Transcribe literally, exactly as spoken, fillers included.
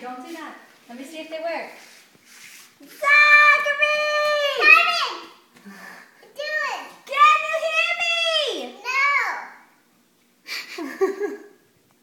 don't do that. Let me see if they work. Zachary! Kevin!